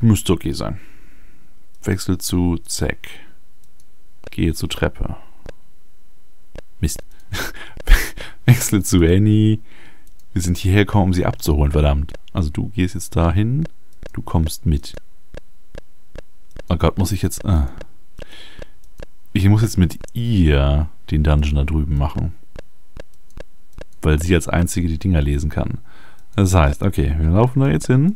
Müsste okay sein. Wechsel zu Zack. Gehe zur Treppe. Mist. Wechsel zu Annie. Wir sind hierher gekommen, um sie abzuholen, verdammt. Also du gehst jetzt dahin. Du kommst mit. Oh Gott, muss ich jetzt... Ich muss jetzt mit ihr den Dungeon da drüben machen. Weil sie als einzige die Dinger lesen kann. Das heißt, okay, wir laufen da jetzt hin.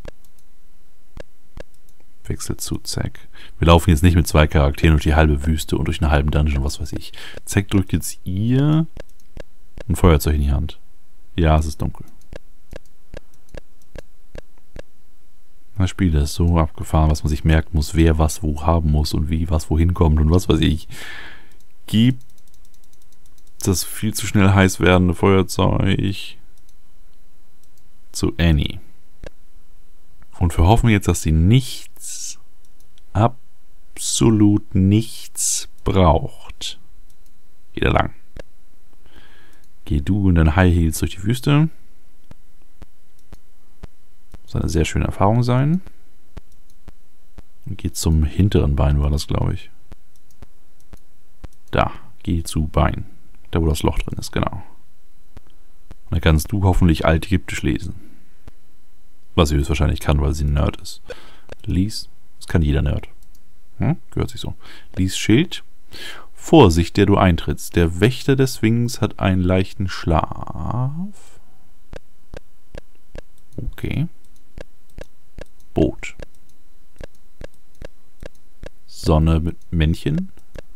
Wechsel zu Zack. Wir laufen jetzt nicht mit 2 Charakteren durch die halbe Wüste und durch einen halben Dungeon, was weiß ich. Zack drückt jetzt ihr ein Feuerzeug in die Hand. Ja, es ist dunkel. Das Spiel ist so abgefahren, was man sich merken muss, wer was wo haben muss und wie was wohin kommt und was weiß ich. Gibt das viel zu schnell heiß werdende Feuerzeug zu Annie. Und wir hoffen jetzt, dass sie nichts, absolut nichts braucht. Geh da lang. Geh du in deinen High Heels durch die Wüste. Muss eine sehr schöne Erfahrung sein. Und geh zum hinteren Bein, war das, glaube ich. Da, geh zu Bein. Da, wo das Loch drin ist, genau. Und dann kannst du hoffentlich Altägyptisch lesen. Was sie höchstwahrscheinlich kann, weil sie ein Nerd ist. Lies, das kann jeder Nerd. Gehört sich so. Lies Schild. Vorsicht, der du eintrittst. Der Wächter des Wings hat einen leichten Schlaf. Okay. Boot. Sonne mit Männchen.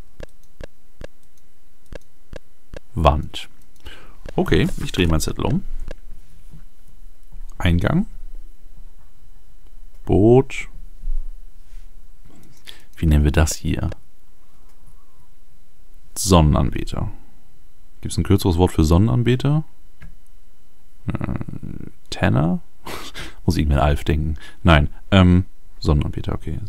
Wand. Okay, ich drehe meinen Zettel um. Eingang. Boot. Wie nennen wir das hier? Sonnenanbeter. Gibt es ein kürzeres Wort für Sonnenanbeter? Tanner? Muss ich mir Alf denken. Nein, Sonnenanbeter, okay.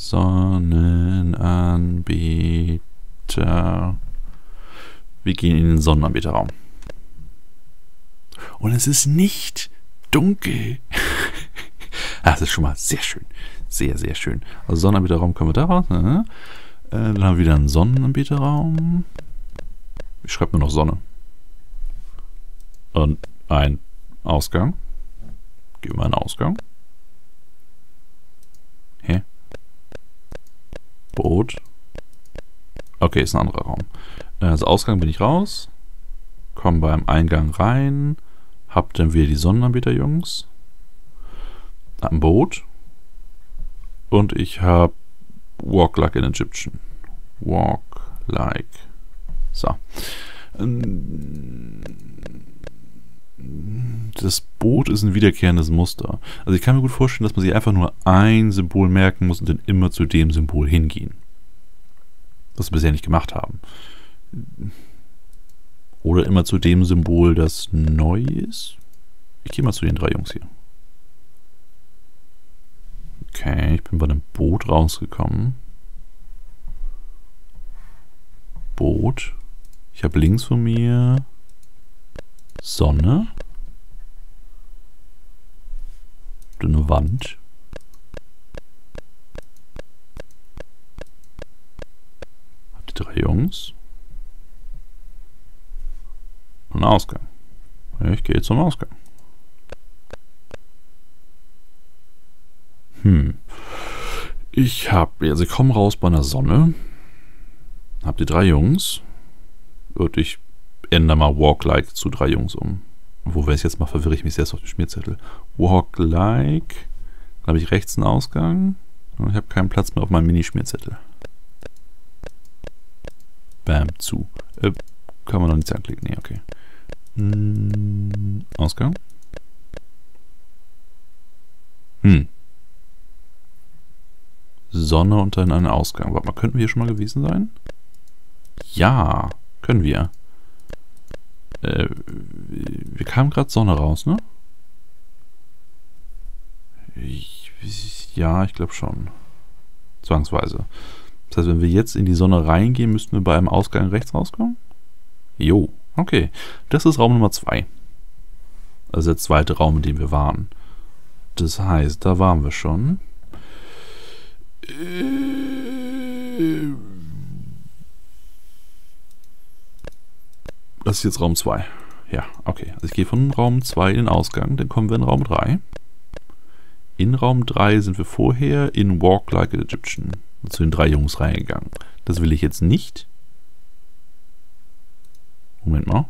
Sonnenanbeter. Wir gehen in den Sonnenanbeterraum. Und es ist nicht dunkel. Das ist schon mal sehr schön. Sehr, sehr schön. Also Sonnenanbeterraum können wir da raus. Dann haben wir wieder einen Sonnenanbeterraum. Ich schreibe nur noch Sonne. Und ein Ausgang. Gehen wir einen Ausgang. Hä? Boot. Okay, ist ein anderer Raum. Also Ausgang bin ich raus. Komm beim Eingang rein. Hab dann wieder die Sonnenanbeter-Jungs. Am Boot. Und ich habe Walk like an Egyptian. Walk like. So. Das Boot ist ein wiederkehrendes Muster. Also ich kann mir gut vorstellen, dass man sich einfach nur ein Symbol merken muss und dann immer zu dem Symbol hingehen. Was wir bisher nicht gemacht haben. Oder immer zu dem Symbol, das neu ist. Ich gehe mal zu den 3 Jungs hier. Okay, ich bin bei einem Boot rausgekommen. Boot. Ich habe links von mir Sonne. Und eine Wand. Hab die 3 Jungs. Und einen Ausgang. Ich gehe zum Ausgang. Ich komme raus bei einer Sonne. Hab die 3 Jungs. Und ich ändere mal Walk like zu 3 Jungs um. Wo wäre es jetzt mal, verwirre ich mich selbst auf dem Schmierzettel. Walk like. Dann habe ich rechts einen Ausgang. Und ich habe keinen Platz mehr auf meinem Mini-Schmierzettel. Bam, zu. Kann man noch nichts anklicken? Nee, okay. Ausgang. Sonne und dann ein Ausgang. Warte mal, könnten wir hier schon mal gewesen sein? Ja, können wir. Wir kamen gerade Sonne raus, ne? Ja, ich glaube schon. Zwangsweise. Das heißt, wenn wir jetzt in die Sonne reingehen, müssten wir bei einem Ausgang rechts rauskommen? Jo, okay. Das ist Raum Nummer 2. Also der zweite Raum, in dem wir waren. Das heißt, da waren wir schon. Das ist jetzt Raum 2. Ja, okay. Also ich gehe von Raum 2 in den Ausgang, dann kommen wir in Raum 3. In Raum 3 sind wir vorher in Walk Like an Egyptian zu den 3 Jungs reingegangen. Das will ich jetzt nicht. Moment mal.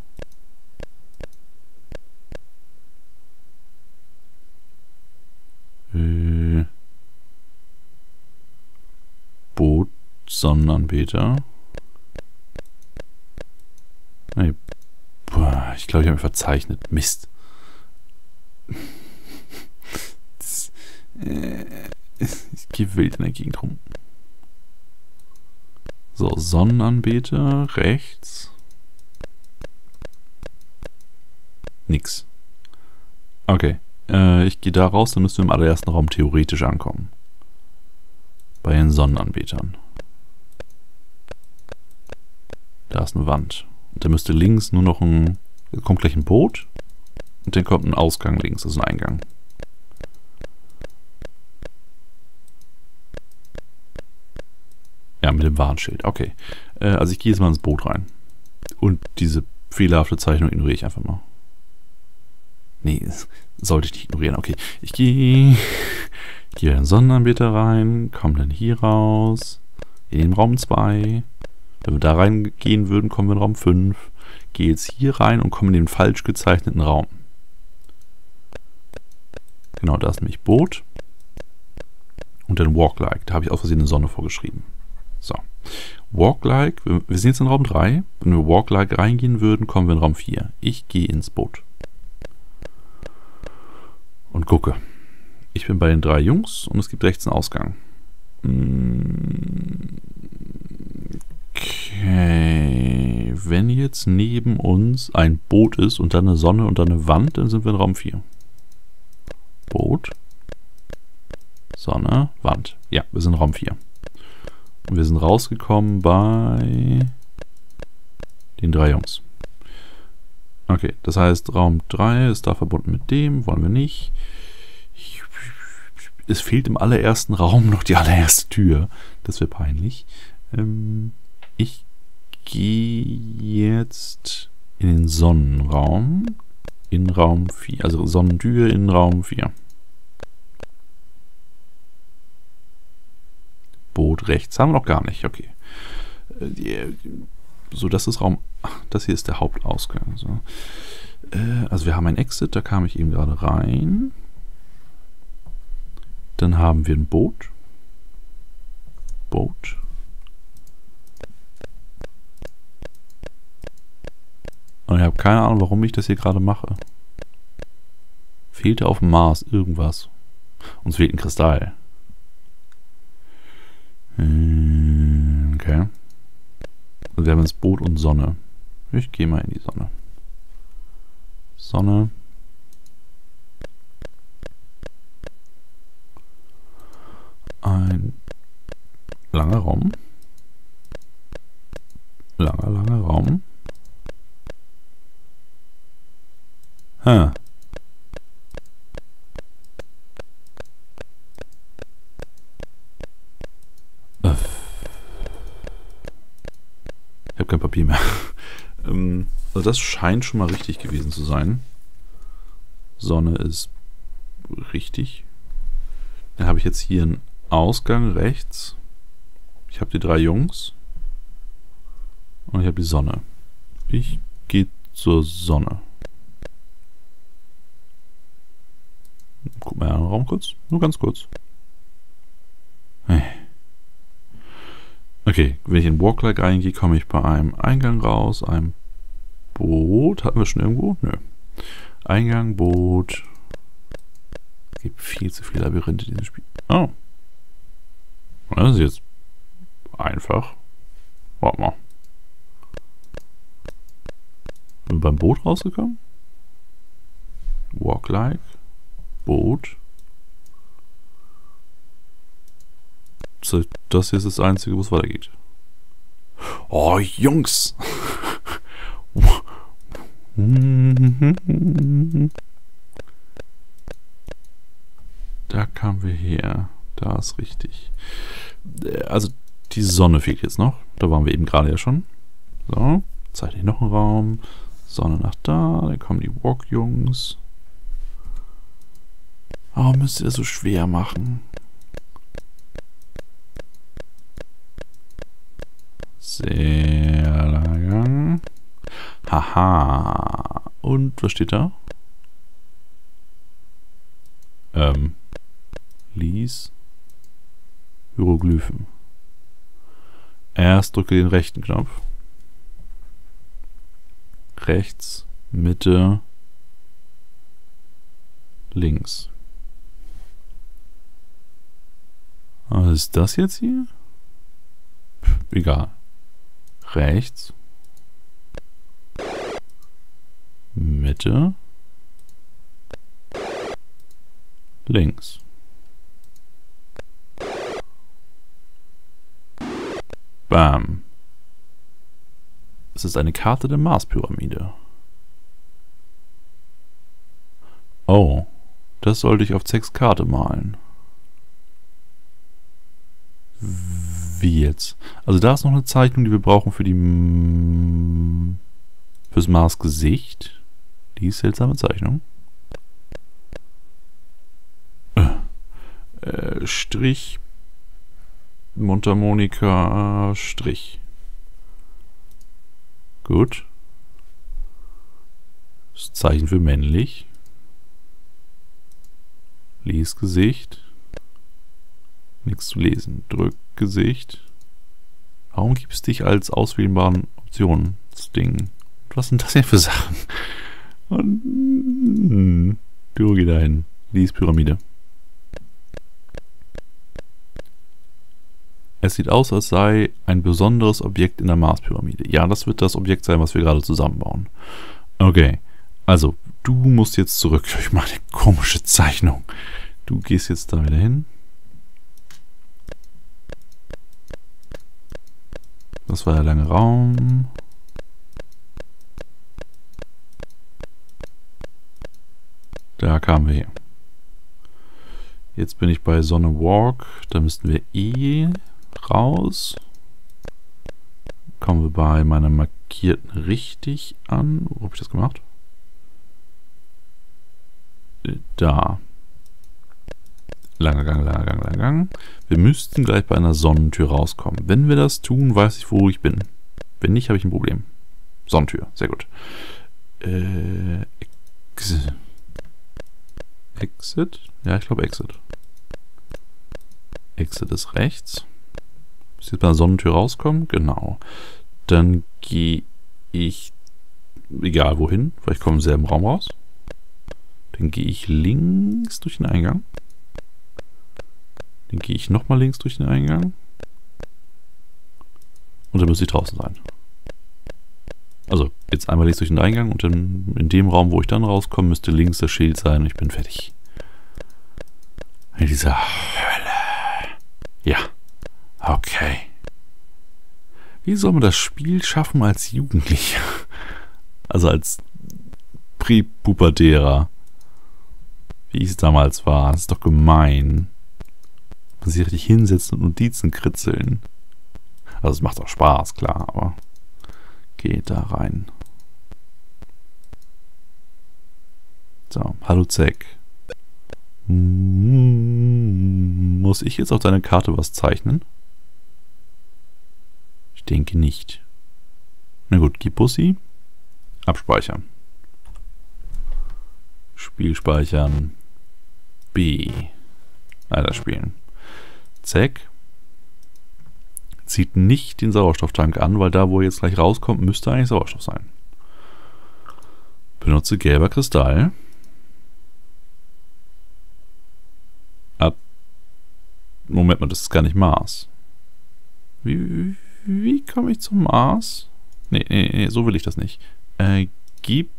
Boot, Sonnenanbeter. Nee. Boah, ich glaube, ich habe mich verzeichnet. Mist. Ich gehe wild in der Gegend rum. So, Sonnenanbeter, rechts. Nix. Okay. Ich gehe da raus, dann müssen wir im allerersten Raum theoretisch ankommen. Bei den Sonnenanbetern. Da ist eine Wand. Und da müsste links nur noch ein... Da kommt gleich ein Boot. Und dann kommt ein Ausgang links, das ist ein Eingang. Ja, mit dem Warnschild. Okay. Also ich gehe jetzt mal ins Boot rein. Und diese fehlerhafte Zeichnung ignoriere ich einfach mal. Nee, sollte ich nicht ignorieren. Okay, ich gehe in den Sonnenanbeter rein, komme dann hier raus, in den Raum 2. Wenn wir da reingehen würden, kommen wir in Raum 5. Gehe jetzt hier rein und komme in den falsch gezeichneten Raum. Genau, da ist nämlich Boot. Und dann Walk Like. Da habe ich aus Versehen eine Sonne vorgeschrieben. So. Walk Like, wir sind jetzt in Raum 3. Wenn wir Walk Like reingehen würden, kommen wir in Raum 4. Ich gehe ins Boot. Und gucke. Ich bin bei den 3 Jungs und es gibt rechts einen Ausgang. Okay. Wenn jetzt neben uns ein Boot ist und dann eine Sonne und dann eine Wand, dann sind wir in Raum 4. Boot. Sonne, Wand. Ja, wir sind in Raum 4. Und wir sind rausgekommen bei den 3 Jungs. Okay, das heißt, Raum 3 ist da verbunden mit dem, wollen wir nicht. Es fehlt im allerersten Raum noch die allererste Tür. Das wäre peinlich. Ich gehe jetzt in den Sonnenraum. In Raum 4. Also Sonnentür in Raum 4. Boot rechts haben wir noch gar nicht. Okay. So, das ist Raum... Das hier ist der Hauptausgang. So. Also wir haben ein Exit, da kam ich eben gerade rein. Dann haben wir ein Boot. Boot. Und ich habe keine Ahnung, warum ich das hier gerade mache. Fehlte auf dem Mars irgendwas. Uns fehlt ein Kristall. Okay. Und wir haben jetzt Boot und Sonne. Ich gehe mal in die Sonne. Sonne. Ein langer Raum. Langer Raum. Ich habe kein Papier mehr. Also das scheint schon mal richtig gewesen zu sein. Sonne ist richtig. Dann habe ich jetzt hier einen Ausgang rechts. Ich habe die 3 Jungs. Und ich habe die Sonne. Ich gehe zur Sonne. Guck mal in den Raum kurz. Nur ganz kurz. Okay, wenn ich in Walk Like reingehe, komme ich bei einem Eingang raus, einem Boot. Hatten wir schon irgendwo? Nö. Eingang, Boot. Es gibt viel zu viele Labyrinthe in diesem Spiel. Oh. Das ist jetzt einfach. Warte mal. Sind wir beim Boot rausgekommen? Walk Like. Boot. So, das hier ist das Einzige, wo es weitergeht. Oh, Jungs! Da kamen wir her. Da ist richtig. Also die Sonne fehlt jetzt noch. Da waren wir eben gerade ja schon. So, zeichne ich noch einen Raum. Sonne nach da, dann kommen die Walk-Jungs. Warum müsst ihr das so schwer machen? Sehr lang. Haha. Und was steht da? Lies. Hieroglyphen. Erst drücke den rechten Knopf. Rechts, Mitte, links. Was ist das jetzt hier? Egal. Rechts, Mitte, links. Bam. Es ist eine Karte der Marspyramide. Oh, das sollte ich auf Zacks Karte malen. Wie jetzt? Also da ist noch eine Zeichnung, die wir brauchen für fürs Mars-Gesicht. Die ist seltsame Zeichnung. Strich. Mundharmonika, Strich. Gut. Das Zeichen für männlich. Lesgesicht. Nichts zu lesen. Drückgesicht. Warum gibt es dich als auswählbaren Optionsding? Was sind das denn für Sachen? Und, du geh dahin. Lies-Pyramide. Es sieht aus, als sei ein besonderes Objekt in der Marspyramide. Ja, das wird das Objekt sein, was wir gerade zusammenbauen. Okay, also du musst jetzt zurück durch meine komische Zeichnung. Du gehst jetzt da wieder hin. Das war der lange Raum. Da kamen wir her. Jetzt bin ich bei Sonne Walk. Da müssten wir raus. Kommen wir bei meiner markierten richtig an. Wo habe ich das gemacht? Da. Langer Gang, langer Gang, langer Gang. Wir müssten gleich bei einer Sonnentür rauskommen. Wenn wir das tun, weiß ich, wo ich bin. Wenn nicht, habe ich ein Problem. Sonnentür, sehr gut. Exit? Ja, ich glaube Exit. Exit ist rechts. Muss jetzt bei der Sonnentür rauskommen? Genau. Dann gehe ich, egal wohin, vielleicht komme ich im selben Raum raus. Dann gehe ich links durch den Eingang. Dann gehe ich nochmal links durch den Eingang. Und dann müsste ich draußen sein. Also, jetzt einmal links durch den Eingang und dann in dem Raum, wo ich dann rauskomme, müsste links das Schild sein und ich bin fertig. In dieser Hölle. Ja. Okay. Wie soll man das Spiel schaffen als Jugendlicher? Also als Präpubertärer. Wie es damals war. Das ist doch gemein. Man sich richtig hinsetzen und Notizen kritzeln. Also es macht auch Spaß, klar, aber geht da rein. So, hallo Zack. Muss ich jetzt auf deine Karte was zeichnen? Ich denke nicht. Na gut, gib Bussi. Abspeichern. Spiel speichern. B. Weiterspielen. Zack. Zieht nicht den Sauerstofftank an, weil da, wo er jetzt gleich rauskommt, müsste eigentlich Sauerstoff sein. Benutze gelber Kristall. Moment mal, das ist gar nicht Mars. Wie komme ich zum Mars? Nee, so will ich das nicht. Gib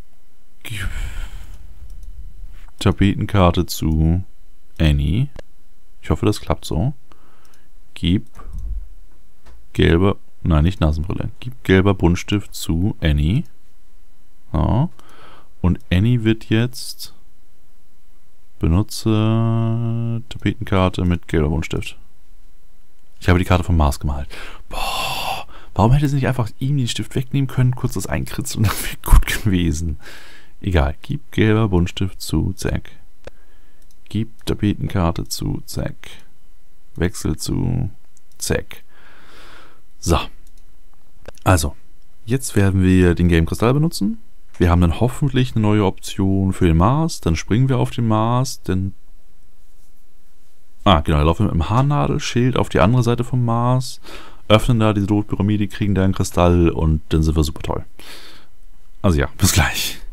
Tapetenkarte zu Annie. Ich hoffe, das klappt so. Gib gelber, nein, nicht Nasenbrille. Gib gelber Buntstift zu Annie. So. Und Annie wird jetzt Benutze Tapetenkarte mit gelber Buntstift. Ich habe die Karte vom Mars gemalt. Boah, warum hätte sie nicht einfach ihm den Stift wegnehmen können, kurz das einkritzen und dann wäre gut gewesen. Egal, gib gelber Buntstift zu, zack. Gib Tapetenkarte zu, zack. Wechsel zu, zack. So. Also, jetzt werden wir den gelben Kristall benutzen. Wir haben dann hoffentlich eine neue Option für den Mars. Dann springen wir auf den Mars. Dann genau, wir laufen mit dem Haarnadelschild auf die andere Seite vom Mars. Öffnen da diese Pyramide, kriegen da einen Kristall und dann sind wir super toll. Also ja, bis gleich.